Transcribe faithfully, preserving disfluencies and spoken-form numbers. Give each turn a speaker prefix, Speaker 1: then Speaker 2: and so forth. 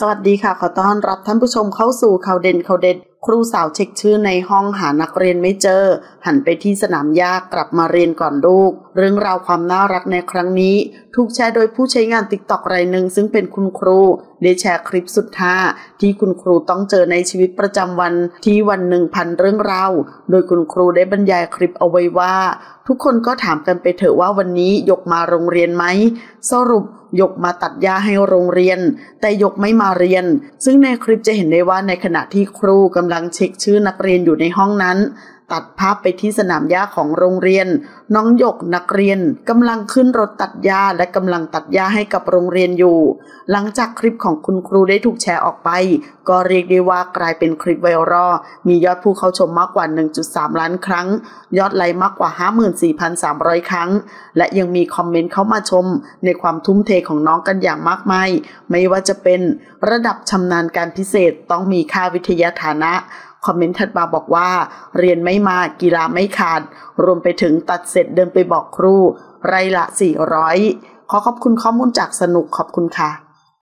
Speaker 1: สวัสดีค่ะขอต้อนรับท่านผู้ชมเข้าสู่ข่าวเด่นข่าวเด็ดครูสาวเช็คชื่อในห้องหานักเรียนไม่เจอหันไปที่สนามหญ้ากลับมาเรียนก่อนลูกเรื่องราวความน่ารักในครั้งนี้ถูกแชร์โดยผู้ใช้งาน ติ๊กต็อก รายหนึ่งซึ่งเป็นคุณครูได้แชร์คลิปสุดฮาที่คุณครูต้องเจอในชีวิตประจำวันที่วันหนึ่งพันเรื่องราวโดยคุณครูได้บรรยายคลิปเอาไว้ว่าทุกคนก็ถามกันไปเถอะว่าวันนี้ยกมาโรงเรียนไหมสรุปยกมาตัดหญ้าให้โรงเรียนแต่ยกไม่มาเรียนซึ่งในคลิปจะเห็นได้ว่าในขณะที่ครูกำลังเช็คชื่อนักเรียนอยู่ในห้องนั้นตัดภาพไปที่สนามหญ้าของโรงเรียนน้องหยกนักเรียนกำลังขึ้นรถตัดหญ้าและกำลังตัดหญ้าให้กับโรงเรียนอยู่หลังจากคลิปของคุณครูได้ถูกแชร์ออกไปก็เรียกได้ว่ากลายเป็นคลิปไวรัลมียอดผู้เข้าชมมากกว่า หนึ่งจุดสาม ล้านครั้งยอดไลค์มากกว่า ห้าหมื่นสี่พันสามร้อย ครั้งและยังมีคอมเมนต์เข้ามาชมในความทุ่มเทของน้องกันอย่างมากมายไม่ว่าจะเป็นระดับชำนาญการพิเศษต้องมีค่าวิทยาฐานะคอมเมนต์ถัดมาบอกว่าเรียนไม่มากีฬาไม่ขาดรวมไปถึงตัดเสร็จเดินไปบอกครูไร่ละสี่ร้อยขอขอบคุณข้อมูลจากสนุกขอบคุณค่ะ